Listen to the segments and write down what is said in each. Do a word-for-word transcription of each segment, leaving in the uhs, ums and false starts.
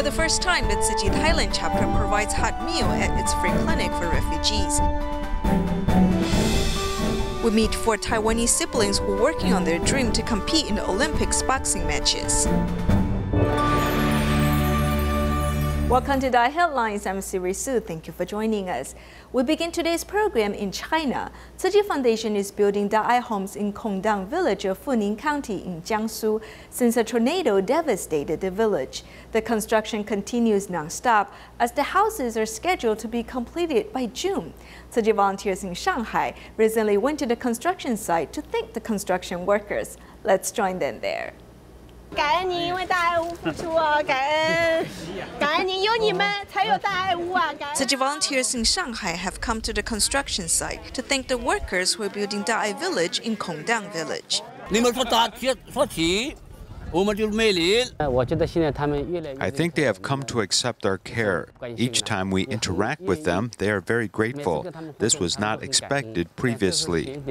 For the first time, the Tzu Chi Thailand chapter provides hot meal at its free clinic for refugees. We meet four Taiwanese siblings who are working on their dream to compete in the Olympics boxing matches. Welcome to the Headlines. I'm Siri Su. Thank you for joining us. We begin today's program in China. Tzu Chi Foundation is building Da'ai homes in Kongdang village of Funing County in Jiangsu since a tornado devastated the village. The construction continues non-stop as the houses are scheduled to be completed by June. Tzu Chi volunteers in Shanghai recently went to the construction site to thank the construction workers. Let's join them there. Tzu Chi volunteers in Shanghai have come to the construction site to thank the workers who are building Da'ai village in Kongdang village. I think they have come to accept our care. Each time we interact with them, they are very grateful. This was not expected previously.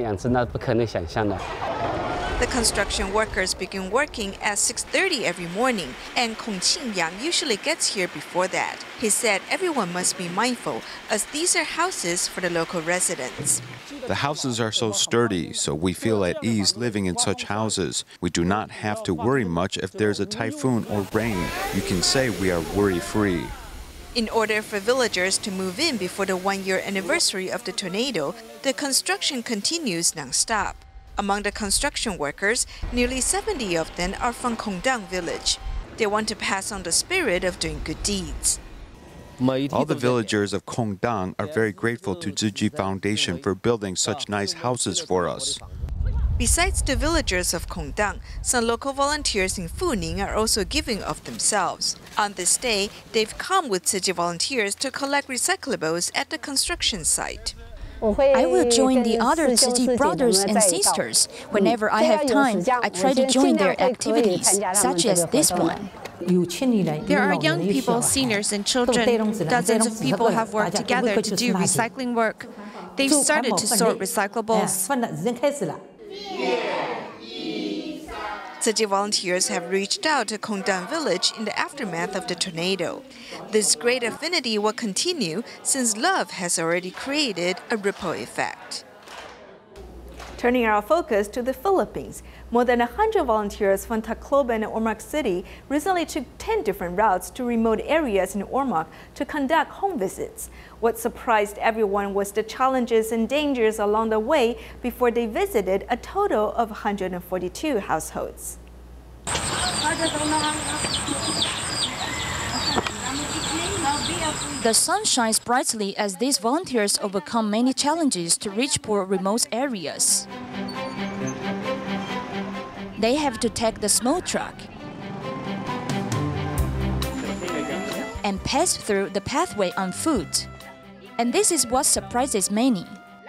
The construction workers begin working at six thirty every morning, and Kong Qingyang usually gets here before that. He said everyone must be mindful, as these are houses for the local residents. The houses are so sturdy, so we feel at ease living in such houses. We do not have to worry much if there's a typhoon or rain. You can say we are worry-free. In order for villagers to move in before the one-year anniversary of the tornado, the construction continues non-stop. Among the construction workers, nearly seventy of them are from Kongdang village. They want to pass on the spirit of doing good deeds. All the villagers of Kongdang are very grateful to Tzu Chi Foundation for building such nice houses for us. Besides the villagers of Kongdang, some local volunteers in Funing are also giving of themselves. On this day, they've come with Tzu Chi volunteers to collect recyclables at the construction site. I will join the other Tzu Chi brothers and sisters. Whenever I have time, I try to join their activities, such as this one. There are young people, seniors, and children. Dozens of people have worked together to do recycling work. They've started to sort recyclables. Tzu Chi volunteers have reached out to Kongdang village in the aftermath of the tornado. This great affinity will continue since love has already created a ripple effect. Turning our focus to the Philippines, more than one hundred volunteers from Tacloban and Ormoc City recently took ten different routes to remote areas in Ormoc to conduct home visits. What surprised everyone was the challenges and dangers along the way before they visited a total of one hundred forty-two households. The sun shines brightly as these volunteers overcome many challenges to reach poor remote areas. They have to take the small truck and pass through the pathway on foot. And this is what surprises many.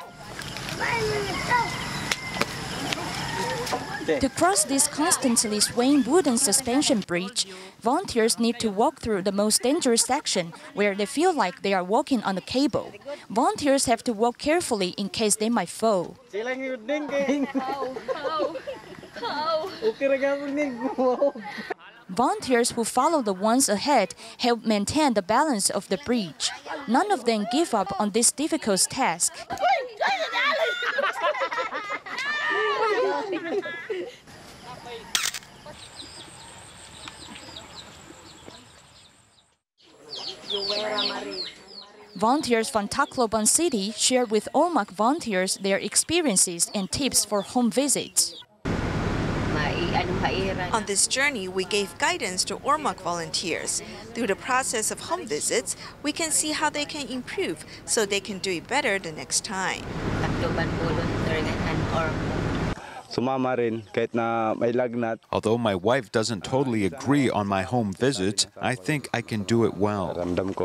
To cross this constantly swaying wooden suspension bridge, volunteers need to walk through the most dangerous section where they feel like they are walking on a cable. Volunteers have to walk carefully in case they might fall. Volunteers who follow the ones ahead help maintain the balance of the bridge. None of them give up on this difficult task. Volunteers from Tacloban City share with Ormoc volunteers their experiences and tips for home visits. On this journey, we gave guidance to Ormoc volunteers. Through the process of home visits, we can see how they can improve so they can do it better the next time. Although my wife doesn't totally agree on my home visits, I think I can do it well.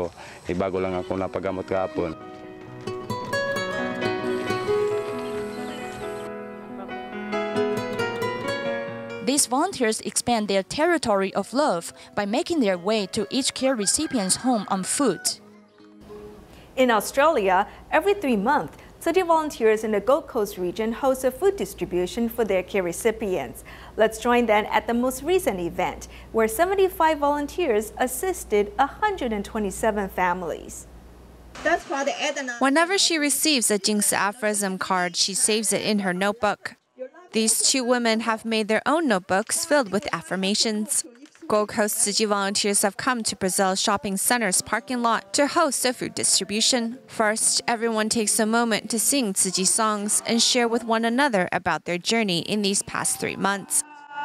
These volunteers expand their territory of love by making their way to each care recipient's home on foot. In Australia, every three months, Tzu Chi volunteers in the Gold Coast region host a food distribution for their care recipients. Let's join them at the most recent event, where seventy-five volunteers assisted one hundred twenty-seven families. Whenever she receives a Jingsi aphorism card, she saves it in her notebook. These two women have made their own notebooks filled with affirmations. Gold Coast Tzu Chi volunteers have come to Brazil Shopping Center's parking lot to host a food distribution. First, everyone takes a moment to sing Tzu Chi songs and share with one another about their journey in these past three months.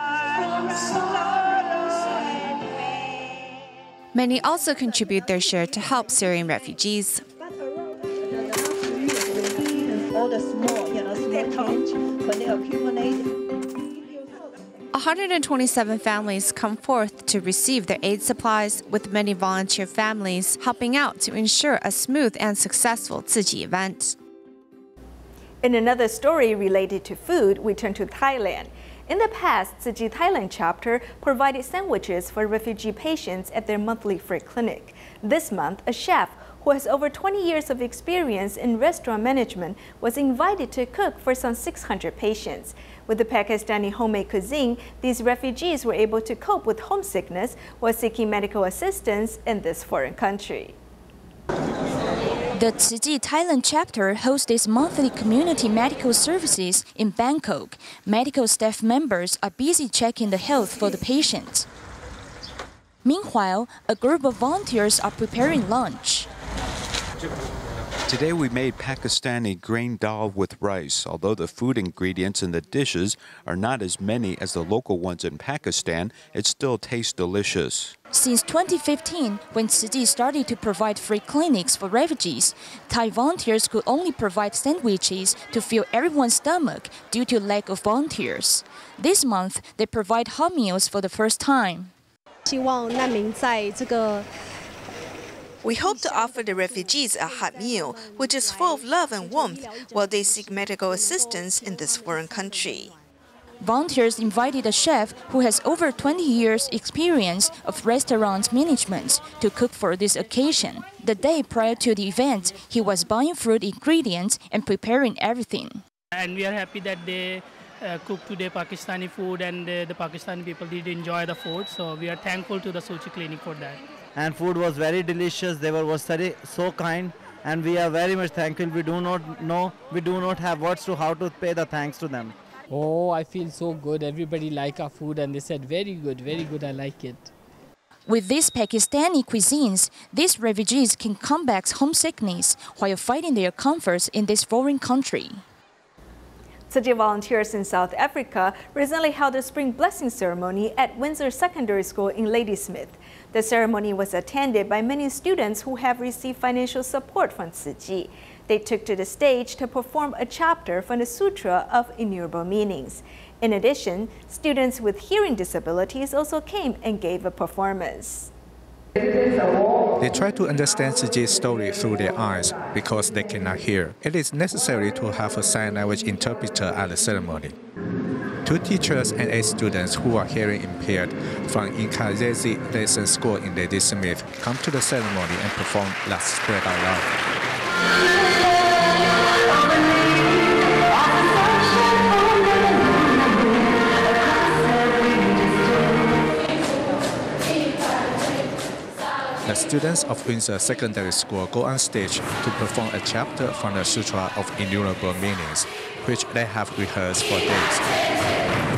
Many also contribute their share to help Syrian refugees. All the small, you know, small change, when they accumulate. one hundred twenty-seven families come forth to receive their aid supplies, with many volunteer families helping out to ensure a smooth and successful Tzu Chi event. In another story related to food, we turn to Thailand. In the past, Tzu Chi Thailand chapter provided sandwiches for refugee patients at their monthly free clinic. This month, a chef who has over twenty years of experience in restaurant management was invited to cook for some six hundred patients. With the Pakistani homemade cuisine, these refugees were able to cope with homesickness while seeking medical assistance in this foreign country. The Tzu Chi Thailand chapter hosts its monthly community medical services in Bangkok. Medical staff members are busy checking the health for the patients. Meanwhile, a group of volunteers are preparing lunch. Today we made Pakistani grain dal with rice. Although the food ingredients in the dishes are not as many as the local ones in Pakistan, it still tastes delicious. Since twenty fifteen, when Tzu Chi started to provide free clinics for refugees, Thai volunteers could only provide sandwiches to fill everyone's stomach due to lack of volunteers. This month, they provide hot meals for the first time. We hope to offer the refugees a hot meal, which is full of love and warmth, while they seek medical assistance in this foreign country. Volunteers invited a chef who has over twenty years' experience of restaurant management to cook for this occasion. The day prior to the event, he was buying fruit ingredients and preparing everything. And we are happy that they uh, cooked today Pakistani food, and uh, the Pakistani people did enjoy the food. So we are thankful to the Tzu Chi Clinic for that. And food was very delicious. They were was very, so kind, and we are very much thankful. We do not know, we do not have words to how to pay the thanks to them. Oh, I feel so good. Everybody like our food, and they said very good, very good. I like it. With these Pakistani cuisines, these refugees can combat homesickness while fighting their comforts in this foreign country. Tzu Chi volunteers in South Africa recently held a spring blessing ceremony at Windsor Secondary School in Ladysmith. The ceremony was attended by many students who have received financial support from Tzu Chi. They took to the stage to perform a chapter from the Sutra of Innumerable Meanings. In addition, students with hearing disabilities also came and gave a performance. They try to understand Tzu Chi's story through their eyes because they cannot hear. It is necessary to have a sign language interpreter at the ceremony. Two teachers and eight students who are hearing impaired from Inkazesi Lesson School in Ladysmith come to the ceremony and perform Let's Spread Our Love. The students of Windsor Secondary School go on stage to perform a chapter from the Sutra of Innumerable Meanings, which they have rehearsed for days.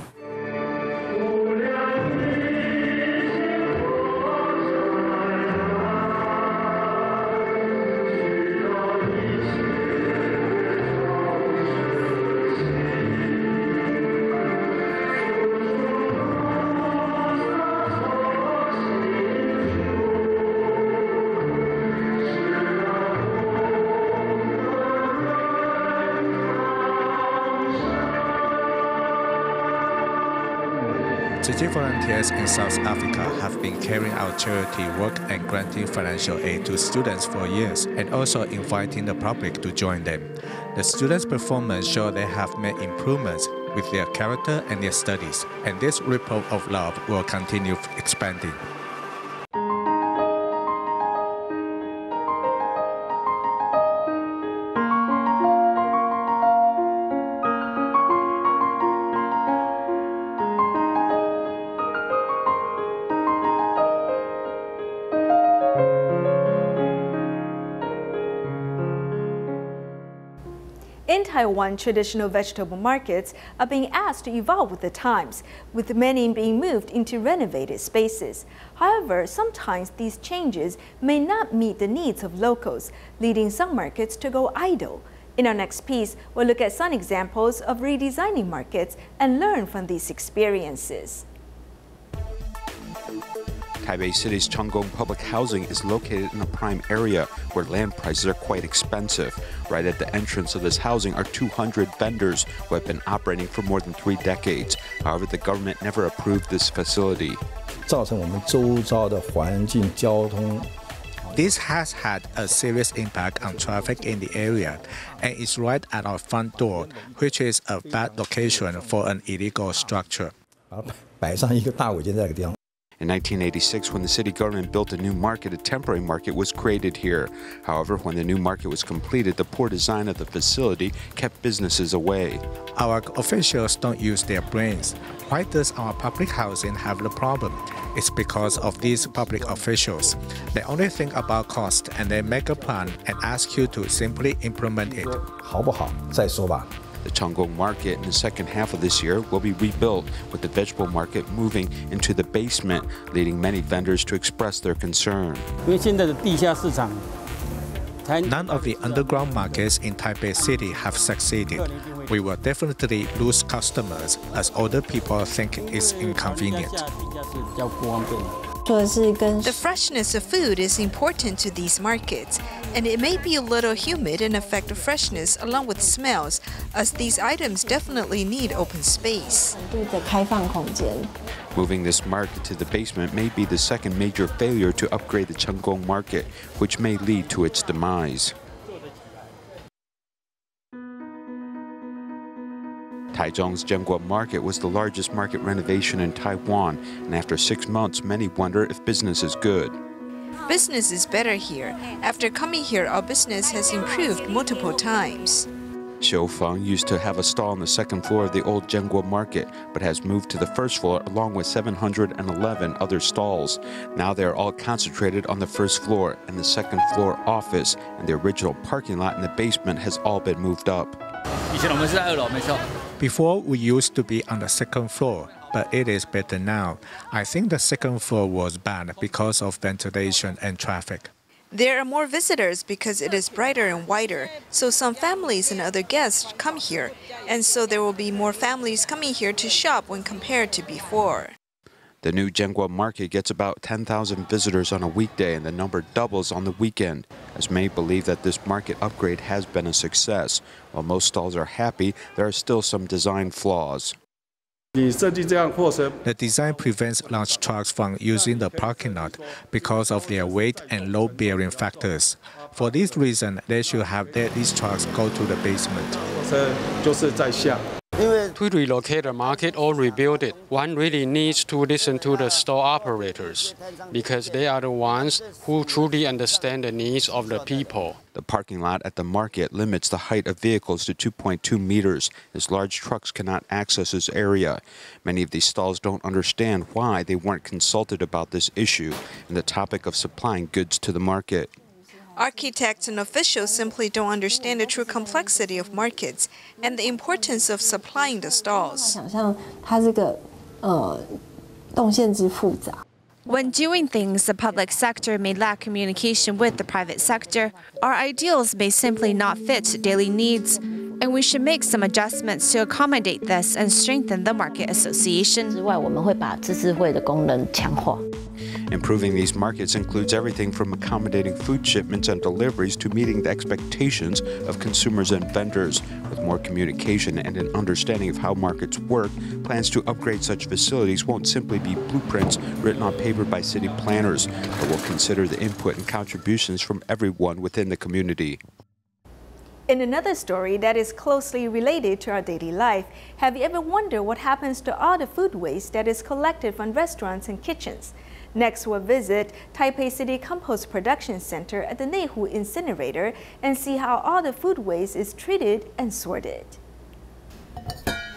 Tzu Chi volunteers in South Africa have been carrying out charity work and granting financial aid to students for years, and also inviting the public to join them. The students' performance show they have made improvements with their character and their studies, and this ripple of love will continue expanding. In Taiwan, traditional vegetable markets are being asked to evolve with the times, with many being moved into renovated spaces. However, sometimes these changes may not meet the needs of locals, leading some markets to go idle. In our next piece, we'll look at some examples of redesigning markets and learn from these experiences. Taipei City's Chunggong Public Housing is located in a prime area where land prices are quite expensive. Right at the entrance of this housing are two hundred vendors who have been operating for more than three decades. However, the government never approved this facility. This has had a serious impact on traffic in the area, and it's right at our front door, which is a bad location for an illegal structure. In nineteen eighty-six, when the city government built a new market, a temporary market was created here. However, when the new market was completed, the poor design of the facility kept businesses away. Our officials don't use their brains. Why does our public housing have the problem? It's because of these public officials. They only think about cost and they make a plan and ask you to simply implement it. The Chunggong Market in the second half of this year will be rebuilt, with the vegetable market moving into the basement, leading many vendors to express their concern. None of the underground markets in Taipei City have succeeded. We will definitely lose customers as older people think it's inconvenient. The freshness of food is important to these markets, and it may be a little humid and affect the freshness along with smells, as these items definitely need open space. Moving this market to the basement may be the second major failure to upgrade the Chunggong Market, which may lead to its demise. Taichung's Jianguo Market was the largest market renovation in Taiwan, and after six months, many wonder if business is good. Business is better here. After coming here, our business has improved multiple times. Xiu Feng used to have a stall on the second floor of the old Jianguo Market, but has moved to the first floor along with seven hundred eleven other stalls. Now they are all concentrated on the first floor, and the second floor office and the original parking lot in the basement has all been moved up. Before, we used to be on the second floor, but it is better now. I think the second floor was bad because of ventilation and traffic. There are more visitors because it is brighter and wider, so some families and other guests come here, and so there will be more families coming here to shop when compared to before. The new Jianguo Market gets about ten thousand visitors on a weekday, and the number doubles on the weekend, as many believe that this market upgrade has been a success. While most stalls are happy, there are still some design flaws. The design prevents large trucks from using the parking lot because of their weight and load-bearing factors. For this reason, they should have let these trucks go to the basement. To relocate the market or rebuild it, one really needs to listen to the store operators, because they are the ones who truly understand the needs of the people. The parking lot at the market limits the height of vehicles to two point two meters, as large trucks cannot access this area. Many of these stalls don't understand why they weren't consulted about this issue and the topic of supplying goods to the market. Architects and officials simply don't understand the true complexity of markets and the importance of supplying the stalls. When doing things, the public sector may lack communication with the private sector. Our ideals may simply not fit daily needs, and we should make some adjustments to accommodate this and strengthen the market association. Improving these markets includes everything from accommodating food shipments and deliveries to meeting the expectations of consumers and vendors. With more communication and an understanding of how markets work, plans to upgrade such facilities won't simply be blueprints written on paper by city planners, but will consider the input and contributions from everyone within the community. In another story that is closely related to our daily life, have you ever wondered what happens to all the food waste that is collected from restaurants and kitchens? Next, we'll visit Taipei City Compost Production Center at the Neihu Incinerator and see how all the food waste is treated and sorted.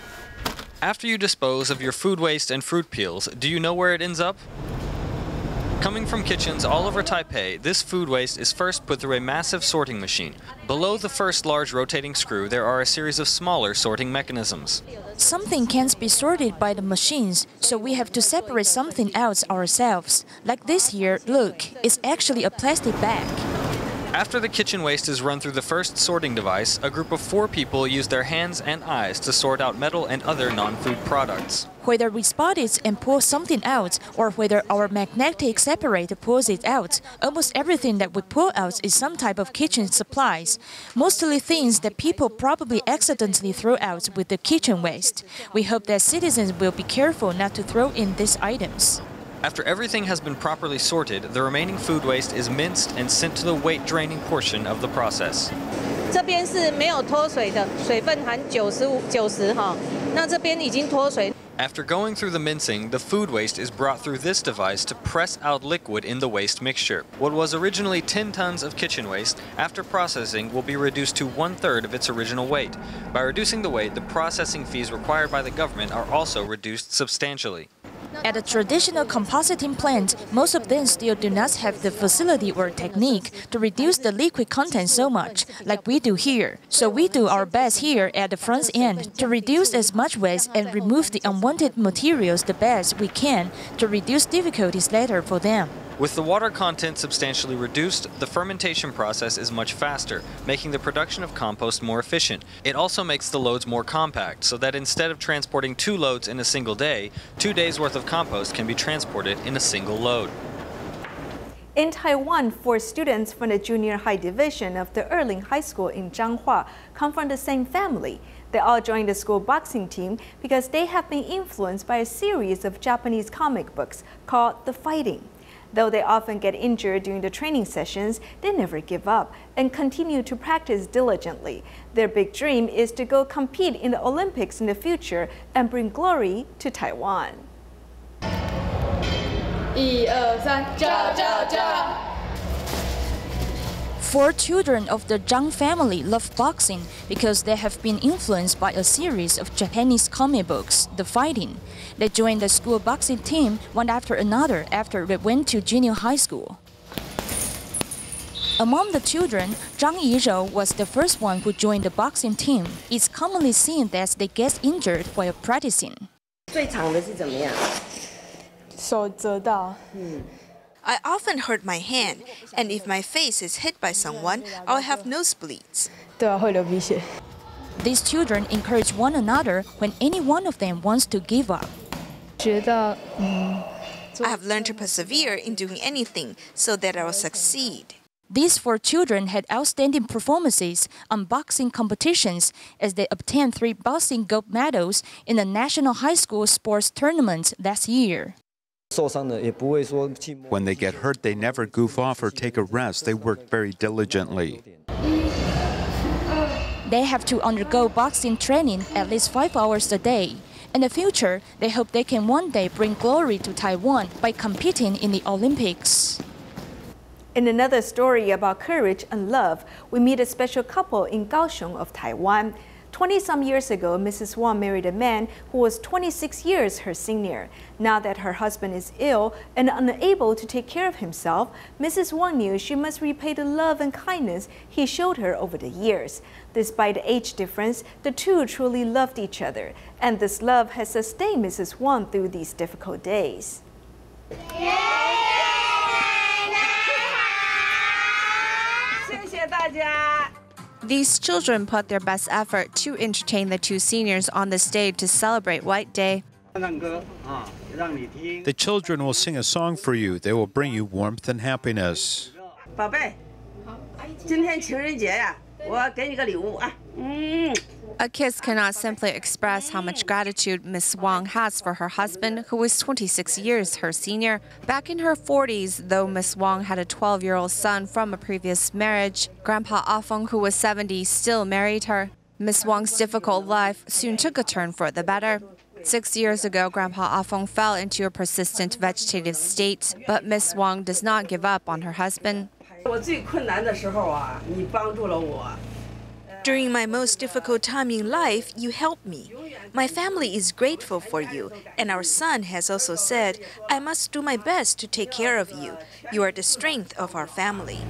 After you dispose of your food waste and fruit peels, do you know where it ends up? Coming from kitchens all over Taipei, this food waste is first put through a massive sorting machine. Below the first large rotating screw, there are a series of smaller sorting mechanisms. Something can't be sorted by the machines, so we have to separate something else ourselves. Like this here, look, it's actually a plastic bag. After the kitchen waste is run through the first sorting device, a group of four people use their hands and eyes to sort out metal and other non-food products. Whether we spot it and pull something out, or whether our magnetic separator pulls it out, almost everything that we pull out is some type of kitchen supplies. Mostly things that people probably accidentally throw out with the kitchen waste. We hope that citizens will be careful not to throw in these items. After everything has been properly sorted, the remaining food waste is minced and sent to the weight draining portion of the process. 这边是没有脱水的，水分含九十五、九十哈。那这边已经脱水。 After going through the mincing, the food waste is brought through this device to press out liquid in the waste mixture. What was originally ten tons of kitchen waste, after processing, will be reduced to one-third of its original weight. By reducing the weight, the processing fees required by the government are also reduced substantially. At a traditional compositing plant, most of them still do not have the facility or technique to reduce the liquid content so much, like we do here. So we do our best here at the front end to reduce as much waste and remove the unwanted materials the best we can to reduce difficulties later for them. With the water content substantially reduced, the fermentation process is much faster, making the production of compost more efficient. It also makes the loads more compact, so that instead of transporting two loads in a single day, two days' worth of compost can be transported in a single load. In Taiwan, four students from the junior high division of the Erling High School in Zhanghua come from the same family. They all joined the school boxing team because they have been influenced by a series of Japanese comic books called The Fighting. Though they often get injured during the training sessions, they never give up and continue to practice diligently. Their big dream is to go compete in the Olympics in the future and bring glory to Taiwan. Four children of the Zhang family love boxing because they have been influenced by a series of Japanese comic books, The Fighting. They joined the school boxing team one after another after they went to junior high school. Among the children, Zhang Yizhou was the first one who joined the boxing team. It's commonly seen that they get injured while practicing. 最长的是怎么样？ 手折到。 I often hurt my hand, and if my face is hit by someone, I'll have nosebleeds. 对啊，会流鼻血。 These children encourage one another when any one of them wants to give up. 觉得，嗯， I have learned to persevere in doing anything so that I will succeed. These four children had outstanding performances on boxing competitions as they obtained three boxing gold medals in the National High School Sports Tournament last year. When they get hurt, they never goof off or take a rest. They work very diligently. They have to undergo boxing training at least five hours a day. In the future, they hope they can one day bring glory to Taiwan by competing in the Olympics. In another story about courage and love, we meet a special couple in Kaohsiung of Taiwan. twenty-some years ago, Missus Wang married a man who was twenty-six years her senior. Now that her husband is ill and unable to take care of himself, Missus Wang knew she must repay the love and kindness he showed her over the years. Despite the age difference, the two truly loved each other, and this love has sustained Missus Wang through these difficult days. These children put their best effort to entertain the two seniors on the stage to celebrate White Day. The children will sing a song for you. They will bring you warmth and happiness. A kiss cannot simply express how much gratitude Miss Wang has for her husband, who is twenty-six years her senior. Back in her forties, though Miss Wang had a twelve-year-old son from a previous marriage, Grandpa Afeng, who was seventy, still married her. Miss Wang's difficult life soon took a turn for the better. Six years ago, Grandpa Afeng fell into a persistent vegetative state, but Miss Wang does not give up on her husband. During my most difficult time in life, you helped me. My family is grateful for you, and our son has also said, I must do my best to take care of you. You are the strength of our family.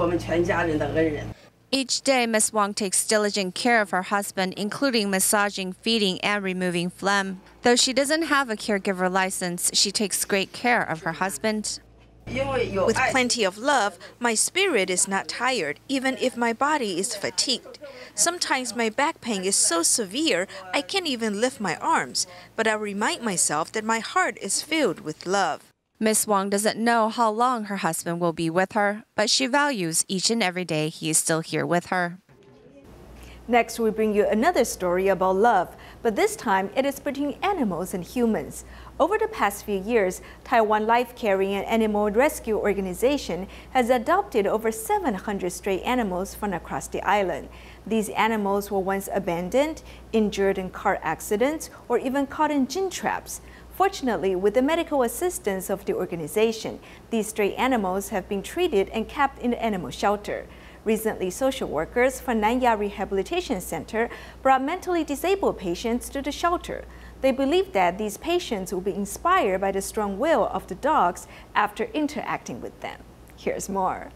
Each day, Miss Wang takes diligent care of her husband, including massaging, feeding, and removing phlegm. Though she doesn't have a caregiver license, she takes great care of her husband. With plenty of love, my spirit is not tired, even if my body is fatigued. Sometimes my back pain is so severe I can't even lift my arms, but I remind myself that my heart is filled with love. Miss Wang doesn't know how long her husband will be with her, but she values each and every day he is still here with her. Next, we bring you another story about love, but this time it is between animals and humans. Over the past few years, Taiwan Life Caring and Animal Rescue Organization has adopted over seven hundred stray animals from across the island. These animals were once abandoned, injured in car accidents, or even caught in gin traps. Fortunately, with the medical assistance of the organization, these stray animals have been treated and kept in the animal shelter. Recently, social workers from Nanya Rehabilitation Center brought mentally disabled patients to the shelter. They believe that these patients will be inspired by the strong will of the dogs after interacting with them. Here's more.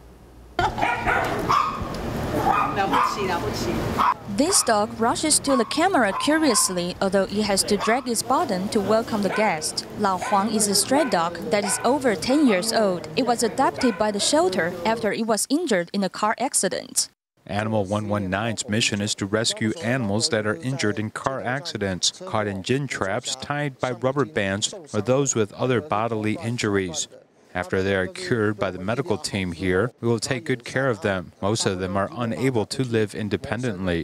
This dog rushes to the camera curiously, although it has to drag its bottom to welcome the guest. Lao Huang is a stray dog that is over ten years old. It was adopted by the shelter after it was injured in a car accident. Animal one one nine's mission is to rescue animals that are injured in car accidents, caught in gin traps, tied by rubber bands, or those with other bodily injuries. After they are cured by the medical team here, we will take good care of them. Most of them are unable to live independently.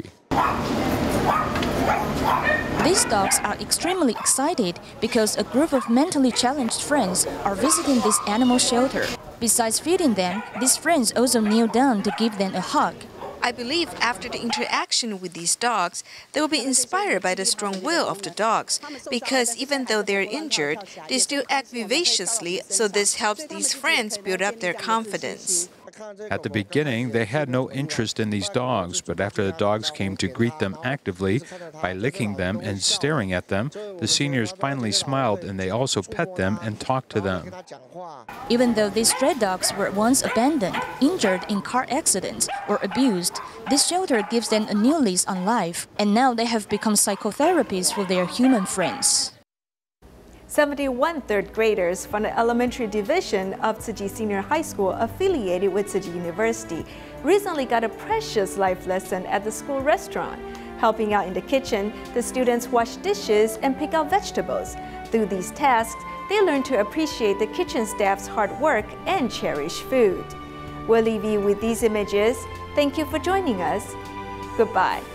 These dogs are extremely excited because a group of mentally challenged friends are visiting this animal shelter. Besides feeding them, these friends also kneel down to give them a hug. I believe after the interaction with these dogs, they will be inspired by the strong will of the dogs, because even though they're injured, they still act vivaciously, so this helps these friends build up their confidence. At the beginning, they had no interest in these dogs, but after the dogs came to greet them actively by licking them and staring at them, the seniors finally smiled and they also pet them and talked to them. Even though these stray dogs were once abandoned, injured in car accidents, or abused, this shelter gives them a new lease on life, and now they have become psychotherapists for their human friends. seventy-one third graders from the elementary division of Tzu Chi Senior High School affiliated with Tzu Chi University recently got a precious life lesson at the school restaurant. Helping out in the kitchen, the students wash dishes and pick out vegetables. Through these tasks, they learn to appreciate the kitchen staff's hard work and cherish food. We'll leave you with these images. Thank you for joining us. Goodbye.